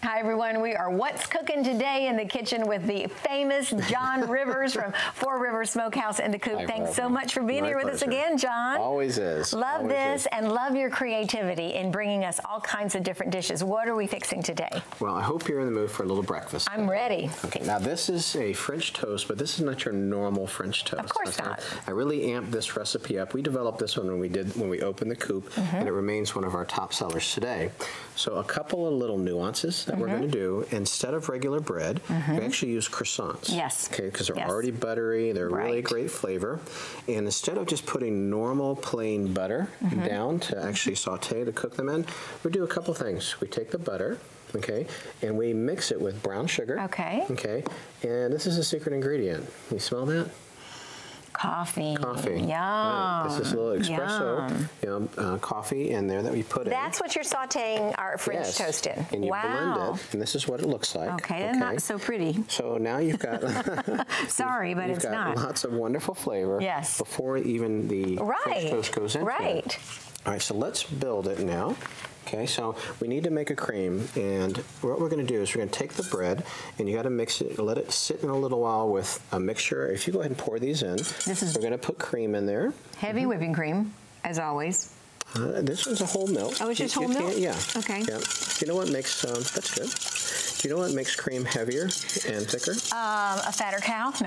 Hi everyone, we are What's Cooking Today in the kitchen with the famous John Rivers from Four Rivers Smokehouse in the Coop. Thanks so much for being here with us again, John. Always is. Love this and love your creativity in bringing us all kinds of different dishes. What are we fixing today? Well, I hope you're in the mood for a little breakfast. I'm ready. Okay, now this is a French toast, but this is not your normal French toast. Of course not. I really amped this recipe up. We developed this one when we opened the Coop, and it remains one of our top sellers today. So a couple of little nuances that we're going to do. Instead of regular bread, we actually use croissants. Yes. Okay, because they're already buttery, they're really great flavor. And instead of just putting normal plain butter down to actually saute to cook them in, we do a couple things. We take the butter, okay, and we mix it with brown sugar. Okay. Okay, and this is a secret ingredient. You smell that? Coffee. Coffee. Yum. Right. This is a little espresso, coffee in there that we put in. That's what you're sauteing our French toast in. And you blend it, and this is what it looks like. Okay, not so pretty. So now you've got. Sorry, but it's not. Lots of wonderful flavor. Yes. Before even the French toast goes into it. All right, so let's build it now. Okay, so we need to make a cream, and what we're going to do is we're going to take the bread, and you got to mix it, let it sit in a little while with a mixture. If you go ahead and pour these in, we're going to put cream in there. Heavy whipping cream, as always. This one's a whole milk. Oh, it's just whole milk? Yeah. Okay. Yeah. You know what makes, that's good. Do you know what makes cream heavier and thicker? A fatter cow? No,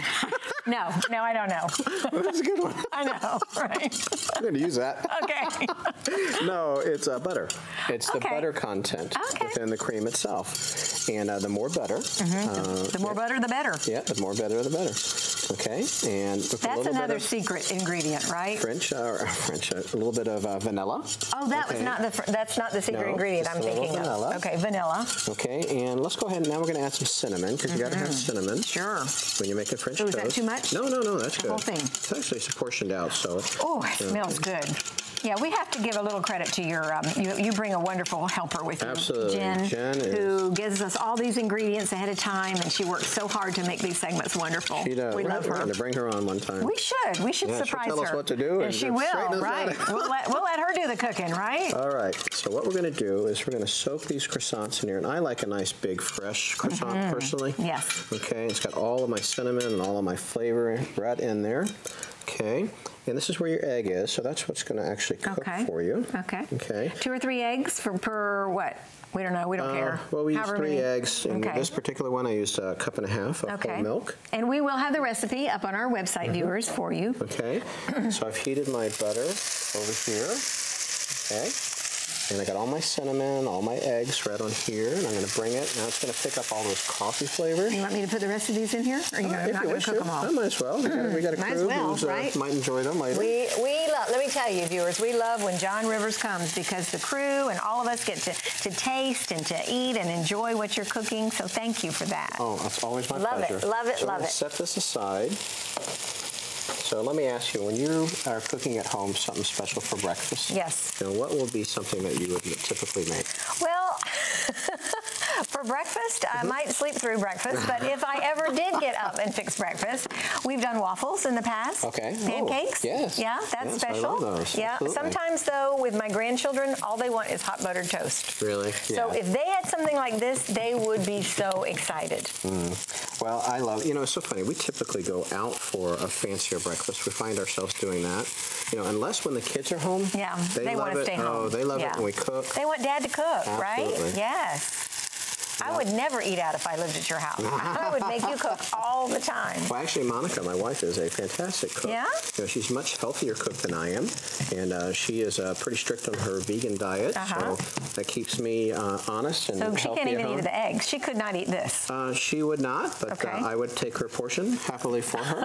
no, I don't know. Well, that's a good one. I know, right? I'm going to use that. Okay. No, it's butter. It's the butter content within the cream itself. And the more butter. The more butter, the better. Yeah, the more butter, the better. Okay, and that's another secret ingredient, right? A little bit of vanilla. Oh, that's not the secret ingredient I'm thinking of. Okay, vanilla. Okay, and let's go ahead. Now we're going to add some cinnamon because you got to have cinnamon. Sure. When you make a French toast. Is that too much? No, that's good. The whole thing. It's actually portioned out, so. Oh, it smells good. Yeah, we have to give a little credit to your, you bring a wonderful helper with you. Absolutely. Jen who gives us all these ingredients ahead of time, and she works so hard to make these segments wonderful. She does. We love her. We're going to bring her on one time. We should. We should surprise her. She'll tell us what to do. And she will, right. We'll let her do the cooking, right? All right. So what we're going to do is we're going to soak these croissants in here, and I like a nice big fresh croissant personally. Yes. Okay, it's got all of my cinnamon and all of my flavor right in there. Okay, and this is where your egg is, so that's what's going to actually cook for you. Okay. Okay. 2 or 3 eggs per what? We don't know. We don't care. Well, we use 3 eggs. In this particular one, I used a cup and a half of whole milk. And we will have the recipe up on our website, viewers, for you. Okay. So I've heated my butter over here. Okay. And I got all my cinnamon, all my eggs right on here, and I'm going to bring it. Now it's going to pick up all those coffee flavors. You want me to put the rest of these in here? Or are you not going to cook them all? I might as well. We got a crew who might enjoy them later. We love, let me tell you, viewers, we love when John Rivers comes because the crew and all of us get to taste and to eat and enjoy what you're cooking. So thank you for that. Oh, it's always my pleasure. Love it, so love it. Set this aside. So let me ask you, when you are cooking at home something special for breakfast, what will be something that you would typically make? Well, for breakfast, I might sleep through breakfast, but if I ever did get up and fix breakfast, we've done waffles in the past. Okay. Pancakes. Yes. Yeah, that's special. I love those. Yeah. Absolutely. Sometimes, though, with my grandchildren, all they want is hot buttered toast. Really? So if they had something like this, they would be so excited. Well, I love, it's so funny. We typically go out for a fancier breakfast. We find ourselves doing that. Unless when the kids are home. Yeah, they want to stay home. Oh, they love it when we cook. They want Dad to cook, Absolutely. right? Yes. I would never eat out if I lived at your house. I would make you cook all the time. Well, actually, Monica, my wife, is a fantastic cook. Yeah? She's a much healthier cook than I am, and she is pretty strict on her vegan diet, so that keeps me honest and healthy. So she can't even eat the eggs. She could not eat this. She would not, but I would take her portion happily for her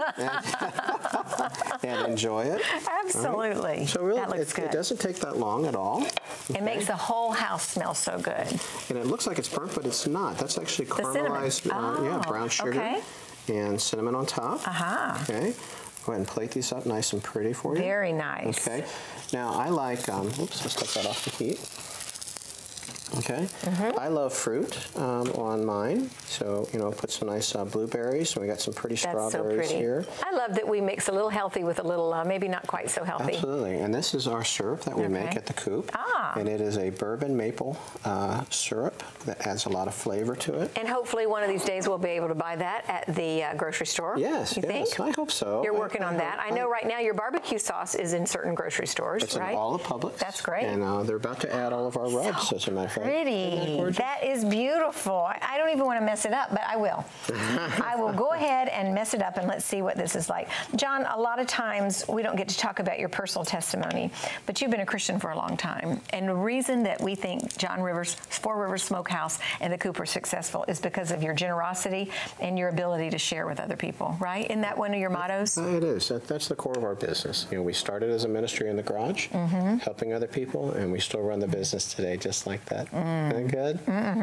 and enjoy it. Absolutely. Right. So really, that looks good. It doesn't take that long at all. It makes the whole house smell so good. And it looks like it's burnt, but it's not. That's actually caramelized, brown sugar and cinnamon on top. Okay. Go ahead and plate these up nice and pretty for you. Very nice. Okay. Now I like, oops, let's take that off the heat. Okay. I love fruit on mine, so put some nice blueberries. So we got some pretty strawberries here. I love that we mix a little healthy with a little maybe not quite so healthy. Absolutely. And this is our syrup that we make at the Coop. And it is a bourbon maple syrup that adds a lot of flavor to it. And hopefully one of these days we'll be able to buy that at the grocery store. Yes, you think? I hope so. You're working on that. I know right now your barbecue sauce is in certain grocery stores, it's right? in all the Publix. That's great. And they're about to add all of our rubs, as a matter of fact. Pretty. That is beautiful. I don't even want to mess it up, but I will. I will go ahead and mess it up, and let's see what this is like. John, a lot of times we don't get to talk about your personal testimony, but you've been a Christian for a long time. And the reason that we think John Rivers, Four Rivers Smokehouse, and the Coop are successful is because of your generosity and your ability to share with other people, right? Isn't that one of your mottos? It is. That's the core of our business. We started as a ministry in the garage, helping other people, and we still run the business today just like that. Isn't that good?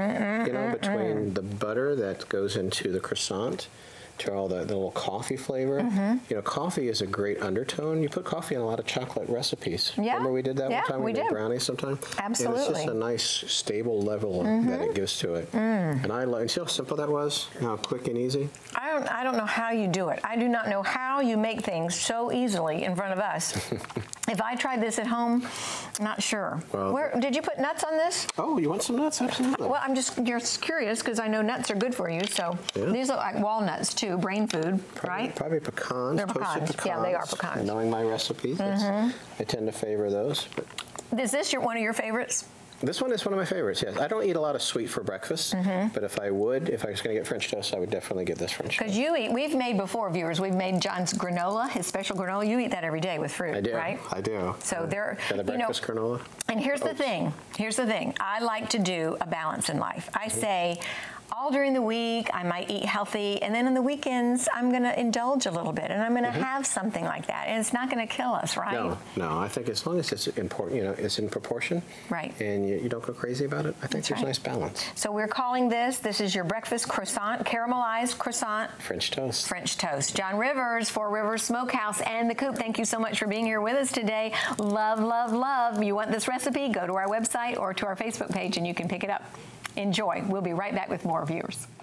Between the butter that goes into the croissant, to all the little coffee flavor. Coffee is a great undertone. You put coffee in a lot of chocolate recipes. Yeah. Remember we did that one time? We did brownies sometime? Absolutely. And it's just a nice, stable level that it gives to it. And I love, see how simple that was? How quick and easy? I don't know how you do it. I do not know how you make things so easily in front of us. If I tried this at home, I'm not sure. Well, did you put nuts on this? Oh, you want some nuts? Absolutely. Well, I'm just curious because I know nuts are good for you. So these look like walnuts too, brain food, right? Probably pecans. They're pecans. Yeah, they are pecans. Knowing my recipes, I tend to favor those. But. Is this one of your favorites? This one is one of my favorites, yes. I don't eat a lot of sweet for breakfast, but if I was going to get French toast, I would definitely get this French toast. Because we've made before, viewers, we've made John's granola, his special granola. You eat that every day with fruit, I do, right? I do. So they're, got a breakfast granola. And here's the thing. I like to do a balance in life. I say, all during the week, I might eat healthy, and then on the weekends, I'm going to indulge a little bit, and I'm going to have something like that, and it's not going to kill us, right? No. I think as long as it's important, it's in proportion, right? And you don't go crazy about it. I think there's a nice balance. So we're calling this is your breakfast croissant, caramelized croissant, French toast. French toast. John Rivers, Four Rivers Smokehouse, and the Coop. Thank you so much for being here with us today. Love, love, love. You want this recipe? Go to our website or to our Facebook page, and you can pick it up. Enjoy. We'll be right back with more viewers.